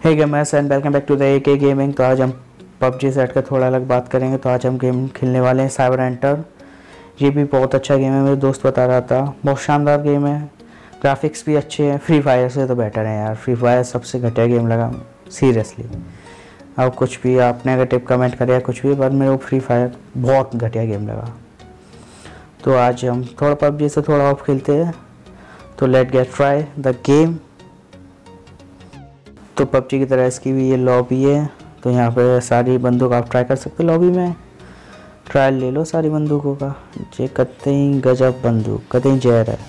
Hey gamers and welcome back to the AK gaming. तो आज हम PUBG सेट का थोड़ा अलग बात करेंगे। तो आज हम गेम खेलने वाले हैं साइबर एंटर। ये भी बहुत अच्छा गेम है, मेरे दोस्त बता रहा था, बहुत शानदार गेम है। ग्राफिक्स भी अच्छे हैं, फ्री फायर से तो बेटर है यार। फ्री फायर सबसे घटिया गेम लगा सीरियसली। अब कुछ भी आपने अगर टिप कमेंट करे या कुछ भी, पर मेरे को फ्री फायर बहुत घटिया गेम लगा। तो आज हम थोड़ा PUBG से थोड़ा ऑफ खेलते हैं। तो let get try the game. तो PUBG की तरह इसकी भी ये लॉबी है। तो यहाँ पे सारी बंदूक आप ट्राई कर सकते हो। लॉबी में ट्रायल ले लो सारी बंदूकों का। ये कतई गजब बंदूक, कतई जहर है।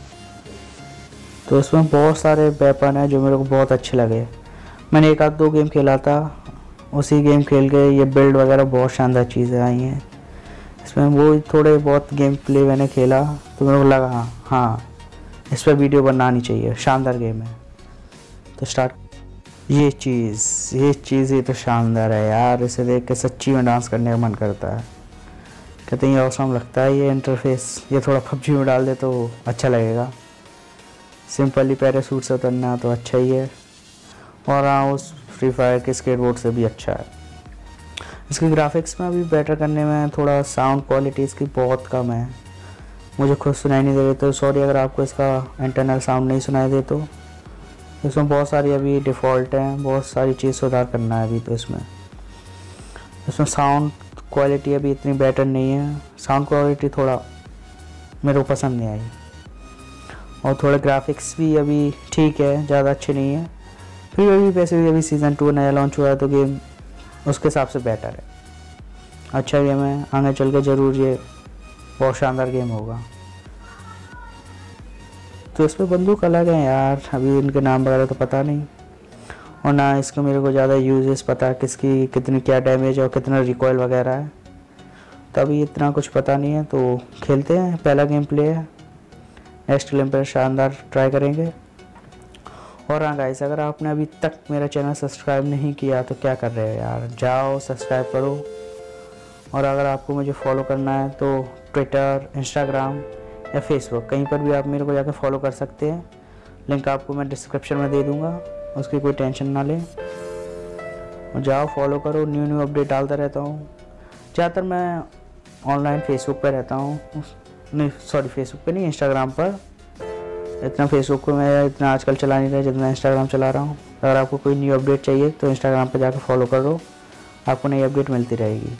तो इसमें बहुत सारे वेपन हैं जो मेरे को बहुत अच्छे लगे। मैंने एक आध दो गेम खेला था, उसी गेम खेल के ये बिल्ड वगैरह बहुत शानदार चीज़ें आई हैं इसमें। वो थोड़े बहुत गेम प्ले मैंने खेला तो मेरे को लगा हाँ इस पर वीडियो बनानी चाहिए, शानदार गेम है। तो स्टार्ट। ये चीज़ ही तो शानदार है यार। इसे देख के सच्ची में डांस करने का मन करता है। कहते हैं ऑसम लगता है ये इंटरफेस। ये थोड़ा PUBG में डाल दे तो अच्छा लगेगा। सिंपली पैराशूट से उतरना तो अच्छा ही है। और हाँ, उस फ्री फायर के स्केटबोर्ड से भी अच्छा है। इसके ग्राफिक्स में अभी बेटर करने में थोड़ा साउंड क्वालिटी इसकी बहुत कम है, मुझे खुद सुनाई नहीं दे रही। तो सॉरी अगर आपको इसका इंटरनल साउंड नहीं सुनाई दे। तो इसमें बहुत सारी अभी डिफ़ॉल्ट हैं, बहुत सारी चीज़ सुधार करना है अभी। तो इसमें साउंड क्वालिटी अभी इतनी बेटर नहीं है। साउंड क्वालिटी थोड़ा मेरे को पसंद नहीं आई। और थोड़े ग्राफिक्स भी अभी ठीक है, ज़्यादा अच्छे नहीं है। फिर अभी वैसे भी अभी सीज़न 2 नया लॉन्च हुआ है तो गेम उसके हिसाब से बेटर है। अच्छा गेम है, आगे चल के ज़रूर ये बहुत शानदार गेम होगा। तो इस पर बंदूक अलग है यार, अभी इनके नाम वगैरह तो पता नहीं। और ना इसका मेरे को ज़्यादा यूजेस पता है, किसकी कितनी क्या डैमेज और कितना रिकॉयल वगैरह है। तो अभी इतना कुछ पता नहीं है। तो खेलते हैं, पहला गेम प्ले है। नेक्स्ट गेम पर शानदार ट्राई करेंगे। और हाँ गाइस, अगर आपने अभी तक मेरा चैनल सब्सक्राइब नहीं किया तो क्या कर रहे हो यार, जाओ सब्सक्राइब करो। और अगर आपको मुझे फॉलो करना है तो ट्विटर, इंस्टाग्राम या फेसबुक, कहीं पर भी आप मेरे को जाकर फॉलो कर सकते हैं। लिंक आपको मैं डिस्क्रिप्शन में दे दूँगा, उसकी कोई टेंशन ना लें। और जाओ फॉलो करो, न्यू अपडेट डालता रहता हूँ। ज़्यादातर मैं ऑनलाइन फेसबुक पर रहता हूँ, नहीं सॉरी फेसबुक पे नहीं, इंस्टाग्राम पर। इतना फेसबुक को मैं इतना आजकल चला नहीं रहा जितना इंस्टाग्राम चला रहा हूँ। अगर आपको कोई न्यू अपडेट चाहिए तो इंस्टाग्राम पर जाकर फॉलो करो, आपको नई अपडेट मिलती रहेगी।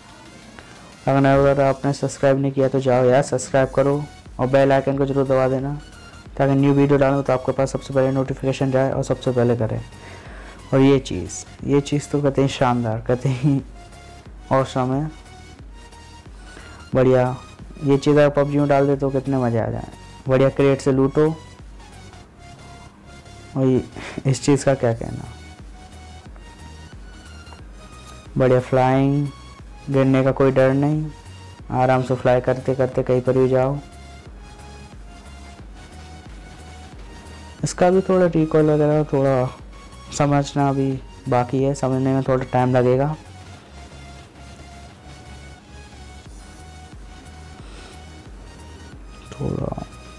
अगर आपने सब्सक्राइब नहीं किया तो जाओ यार सब्सक्राइब करो और बेल आइकन को जरूर दबा देना, ताकि न्यू वीडियो डालूँ तो आपके पास सबसे पहले नोटिफिकेशन जाए और सबसे पहले करें। और ये चीज़ तो कहते हैं शानदार, कहते हैं ऑसम है, बढ़िया। ये चीज़ अगर PUBG में डाल दे तो कितने मज़े आ जाए। बढ़िया क्रेट से लूटो। और इस चीज़ का क्या कहना, बढ़िया फ्लाइंग, गिरने का कोई डर नहीं, आराम से फ्लाई करते करते कहीं पर भी जाओ। इसका भी थोड़ा रिकॉल वगैरह थोड़ा समझना भी बाकी है, समझने में थोड़ा टाइम लगेगा। थोड़ा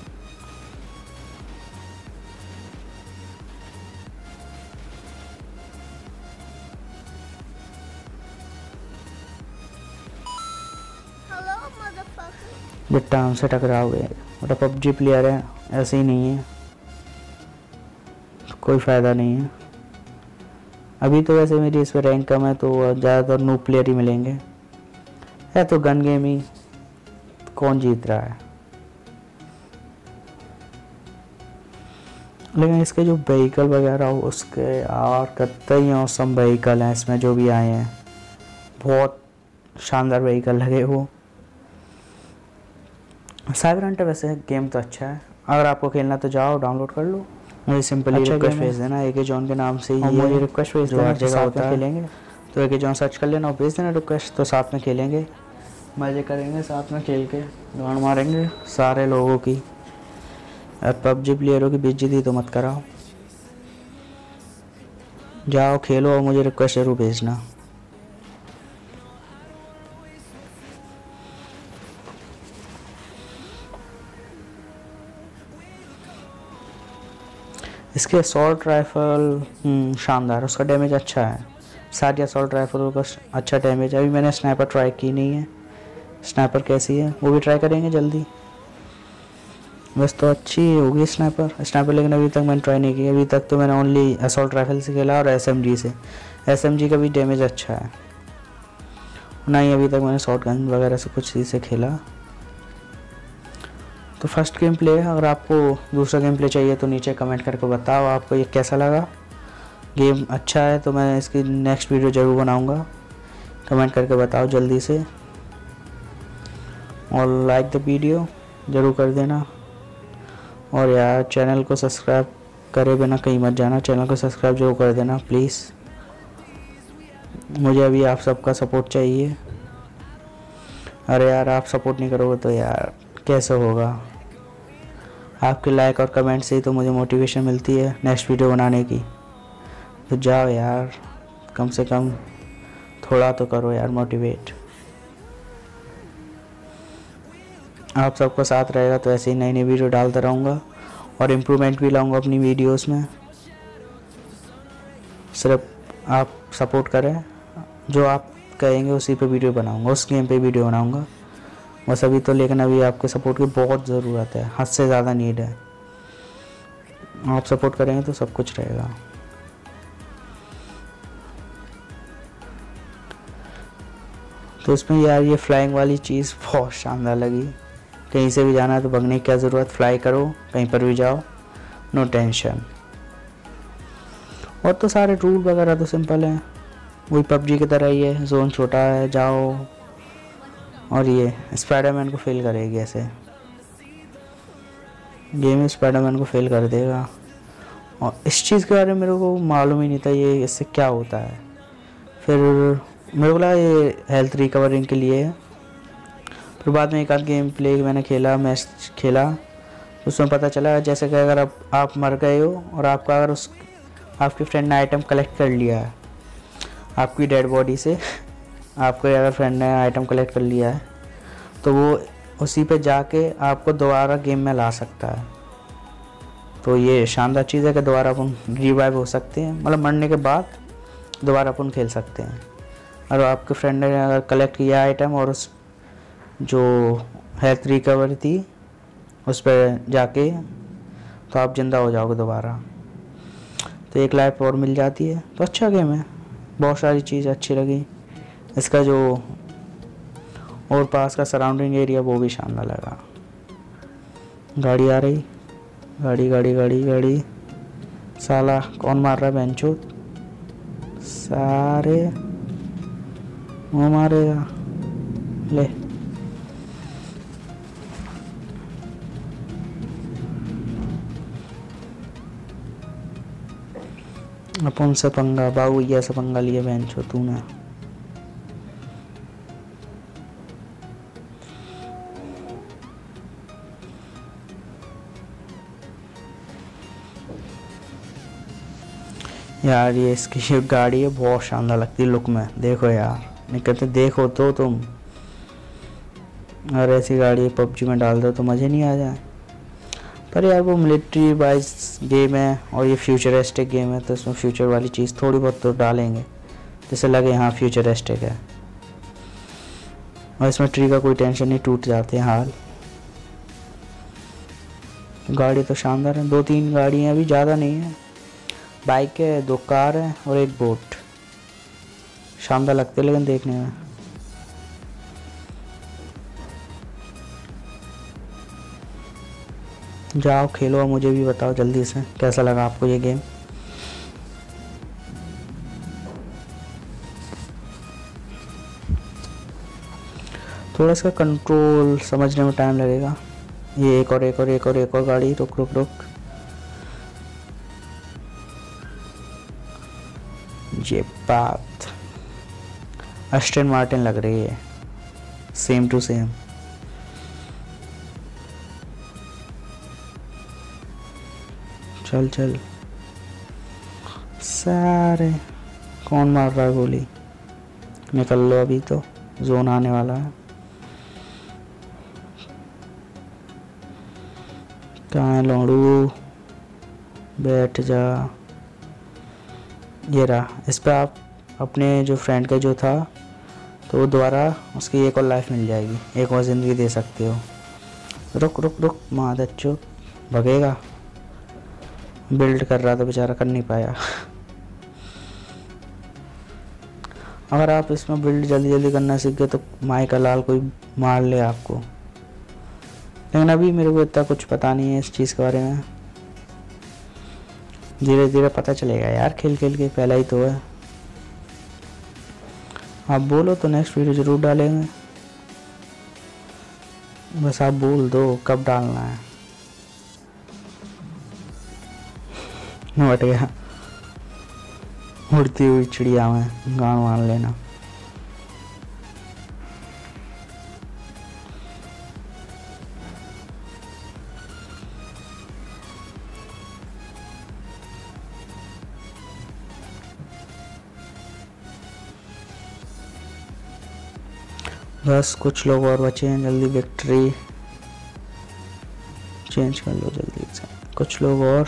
बेटा हमसे टकराओगे, बेटा PUBG प्लेयर है, ऐसे ही नहीं है, कोई फ़ायदा नहीं है। अभी तो वैसे मेरी इस पर रैंक कम है तो ज़्यादातर नूब प्लेयर ही मिलेंगे। है तो गन गेम ही, कौन जीत रहा है। लेकिन इसके जो व्हीकल वगैरह हो उसके यार कतई औसम व्हीकल हैं इसमें जो भी आए हैं, बहुत शानदार व्हीकल लगे वो। साइबर हंटर वैसे गेम तो अच्छा है, अगर आपको खेलना तो जाओ डाउनलोड कर लो। मुझे सिंपली रिक्वेस्ट भेज देना AK जॉन के नाम से ही, मुझे रिक्वेस्ट भेज देना, जगह होता है खेलेंगे तो AK जॉन सर्च कर लेना और भेज देना रिक्वेस्ट। तो साथ में खेलेंगे, मज़े करेंगे, साथ में खेल के गांड मारेंगे सारे लोगों की। और PUBG प्लेयरों की बेइज्जती तो मत कराओ, जाओ खेलो और मुझे रिक्वेस्ट जरूर भेजना। इसके असॉल्ट राइफल शानदार, उसका डैमेज अच्छा है। सारी असॉल्ट राइफलों का अच्छा डैमेज है। अभी मैंने स्नाइपर ट्राई की नहीं है, स्नाइपर कैसी है वो भी ट्राई करेंगे जल्दी। बस तो अच्छी होगी स्नाइपर, लेकिन अभी तक मैंने ट्राई नहीं की। अभी तक तो मैंने ओनली असॉल्ट राइफल से खेला और एसएमजी से। एसएमजी का भी डैमेज अच्छा है, ना ही अभी तक मैंने शॉर्ट गन वगैरह से कुछ चीज़ से खेला। तो फर्स्ट गेम प्ले, अगर आपको दूसरा गेम प्ले चाहिए तो नीचे कमेंट करके बताओ आपको ये कैसा लगा। गेम अच्छा है तो मैं इसकी नेक्स्ट वीडियो ज़रूर बनाऊंगा, कमेंट करके बताओ जल्दी से। और लाइक द वीडियो ज़रूर कर देना। और यार चैनल को सब्सक्राइब करे बिना कहीं मत जाना, चैनल को सब्सक्राइब जरूर कर देना प्लीज़। मुझे अभी आप सबका सपोर्ट चाहिए। अरे यार आप सपोर्ट नहीं करोगे तो यार कैसे होगा। आपके लाइक और कमेंट से ही तो मुझे मोटिवेशन मिलती है नेक्स्ट वीडियो बनाने की। तो जाओ यार, कम से कम थोड़ा तो करो यार मोटिवेट। आप सबका साथ रहेगा तो ऐसे ही नई नई वीडियो डालता रहूँगा और इम्प्रूवमेंट भी लाऊंगा अपनी वीडियोस में। सिर्फ आप सपोर्ट करें, जो आप कहेंगे उसी पे वीडियो बनाऊंगा, उस गेम पे वीडियो बनाऊंगा बस। अभी तो लेकिन अभी आपके सपोर्ट की बहुत ज़रूरत है, हद से ज़्यादा नीड है। आप सपोर्ट करेंगे तो सब कुछ रहेगा। तो इसमें यार ये फ्लाइंग वाली चीज़ बहुत शानदार लगी। कहीं से भी जाना है तो भगने की क्या ज़रूरत, फ्लाई करो कहीं पर भी जाओ, नो टेंशन। और तो सारे रूल वगैरह तो सिंपल हैं, वही पबजी की तरह ही है। जोन छोटा है, जाओ। और ये स्पाइडरमैन को फेल करेगी ऐसे, गेम स्पाइडरमैन को फेल कर देगा। और इस चीज़ के बारे में मेरे को मालूम ही नहीं था ये इससे क्या होता है। फिर मेरे को लगा ये हेल्थ रिकवरिंग के लिए है। फिर बाद में एक आध गेम प्ले मैंने खेला, मैच खेला, उसमें पता चला जैसे कि अगर आप मर गए हो और आपका अगर आपके फ्रेंड ने आइटम कलेक्ट कर लिया है आपकी डेड बॉडी से, आपके अगर फ्रेंड ने आइटम कलेक्ट कर लिया है तो वो उसी पे जाके आपको दोबारा गेम में ला सकता है। तो ये शानदार चीज़ है कि दोबारा अपन रिवाइव हो सकते हैं, मतलब मरने के बाद दोबारा अपन खेल सकते हैं। और आपके फ्रेंड ने अगर कलेक्ट किया आइटम और उस जो हेल्थ रिकवरी थी उस पर जाके तो आप ज़िंदा हो जाओगे दोबारा, तो एक लाइफ और मिल जाती है। तो अच्छा गेम है, बहुत सारी चीज़ अच्छी लगी। इसका जो और पास का सराउंडिंग एरिया वो भी शानदार लगा। गाड़ी आ रही, गाड़ी गाड़ी गाड़ी गाड़ी, साला कौन मार रहा है बेंचो, सारे वो मारेगा। ले अपन से पंगा, बाबू ये से पंगा लिया बेंचो तूने। यार ये इसकी जो गाड़ी है बहुत शानदार लगती है लुक में, देखो यार, नहीं कहते देखो तो तुम। और ऐसी गाड़ी पबजी में डाल दो तो मज़े नहीं आ जाए। पर यार वो मिलिट्री वाइज गेम है और ये फ्यूचरिस्टिक गेम है, तो इसमें फ्यूचर वाली चीज़ थोड़ी बहुत तो डालेंगे जैसे लगे हाँ फ्यूचरिस्टिक है। और इसमें ट्री का कोई टेंशन नहीं, टूट जाते हैं हाल। गाड़ी तो शानदार है, 2-3 गाड़ी हैं, अभी ज़्यादा नहीं है। बाइक है, 2 कार है और 1 बोट। शानदार लगते लेकिन देखने में। जाओ खेलो और मुझे भी बताओ जल्दी से कैसा लगा आपको ये गेम। थोड़ा सा कंट्रोल समझने में टाइम लगेगा। ये एक और गाड़ी, रुक रुक रुक। ये बात अस्टन मार्टिन लग रही है, सेम टू सेम। चल चल, सारे कौन मार रहा है गोली, निकल लो अभी तो जोन आने वाला है। कहाँ है लौड़ू, बैठ जा। ये रहा, इस पर आप अपने जो फ्रेंड का जो था तो वो दोबारा उसकी एक और लाइफ मिल जाएगी, एक और ज़िंदगी दे सकते हो। रुक रुक रुक मादच्चो, भगेगा। बिल्ड कर रहा था बेचारा, कर नहीं पाया। अगर आप इसमें बिल्ड जल्दी जल्दी करना सीख गए तो माई का लाल कोई मार ले आपको, लेकिन अभी मेरे को इतना कुछ पता नहीं है इस चीज़ के बारे में। धीरे धीरे पता चलेगा यार, खेल खेल के, पहला ही तो है। आप बोलो तो नेक्स्ट वीडियो ज़रूर डालेंगे, बस आप बोल दो कब डालना है। हट गया, उड़ती हुई चिड़िया में गान मान लेना। बस कुछ लोग और बचे हैं, जल्दी विक्ट्री चेंज कर लो जल्दी से। कुछ लोग और,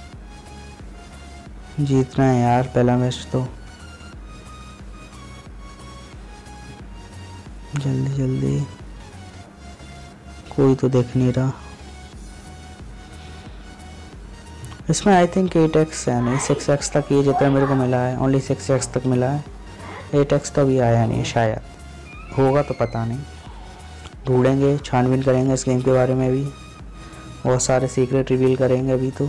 जीतना है यार पहला मैच तो, जल्दी जल्दी। कोई तो देख नहीं रहा इसमें। आई थिंक 8x है, नहीं 6x तक ये जितना मेरे को मिला है, ओनली 6x तक मिला है। 8x तो अभी आया नहीं, शायद होगा तो पता नहीं। ढूंढेंगे, छानबीन करेंगे इस गेम के बारे में भी, बहुत सारे सीक्रेट रिवील करेंगे अभी तो।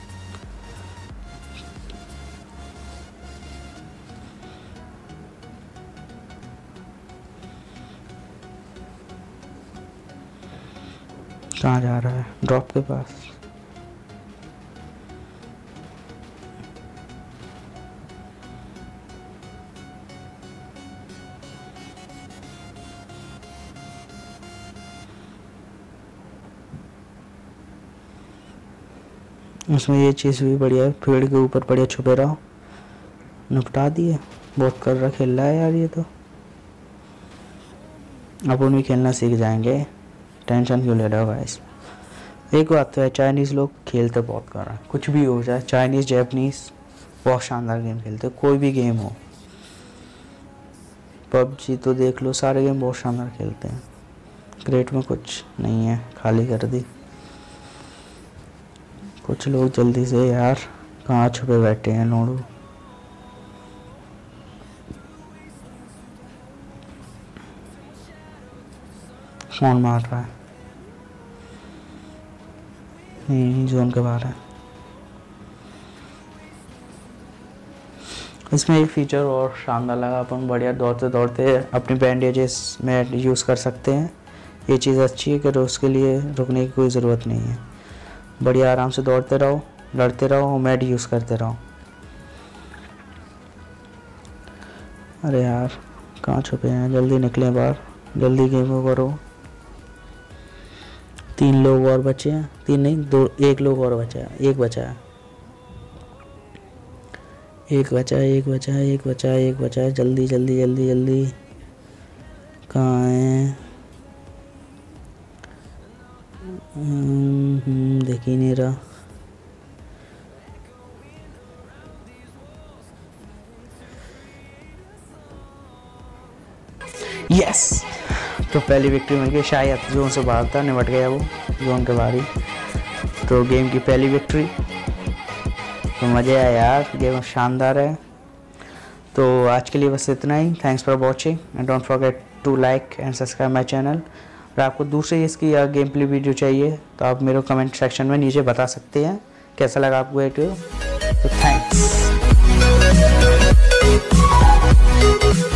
कहाँ जा रहा है? ड्रॉप के पास। उसमें ये चीज़ भी बढ़िया है, पेड़ के ऊपर बढ़िया छुपे रहो। निपटा दिए, बहुत कर रहा खेल रहा है यार ये तो। अपन भी खेलना सीख जाएंगे, टेंशन क्यों ले रहे हो गाइस। एक बात तो है, चाइनीज़ लोग खेलते बहुत कर रहे हैं, कुछ भी हो जाए, चाइनीज़ जापानीज़ बहुत शानदार गेम खेलते, कोई भी गेम हो। पबजी तो देख लो, सारे गेम बहुत शानदार खेलते हैं। क्रेट में कुछ नहीं है, खाली कर दी। कुछ लोग जल्दी से यार, कहाँ छुपे बैठे हैं लोड़ू। कौन मार रहा है? नहीं, जोन के बाहर है। इसमें एक फीचर और शानदार लगा, अपन बढ़िया दौड़ते दौड़ते अपनी बैंडेजेस में यूज़ कर सकते हैं। ये चीज़ अच्छी है कि उसके लिए रुकने की कोई ज़रूरत नहीं है। बढ़िया आराम से दौड़ते रहो, लड़ते रहो और मैड यूज़ करते रहो। अरे यार कहाँ छुपे हैं, जल्दी निकलें बाहर, जल्दी गेम ओवर हो। 3 लोग और बचे हैं, 3 नहीं 2, 1 लोग और बचा है, 1 बचा है, 1 बचा है, 1 बचा है, 1 बचा है, 1 बचा है। जल्दी जल्दी जल्दी जल्दी, कहाँ है? देख ही नहीं रहा। यस, तो पहली विक्ट्री मिल गई। शायद जोन से बाहर था, निपट गया वो जोन के बाहर ही। तो गेम की पहली विक्ट्री, तो मज़े आया यार, गेम शानदार है। तो आज के लिए बस इतना ही। Thanks for watching and don't forget to like and subscribe my channel. और आपको दूसरी इसकी या गेम प्ले वीडियो चाहिए तो आप मेरे कमेंट सेक्शन में नीचे बता सकते हैं कैसा लगा आपको ये वीडियो। तो थैंक्स।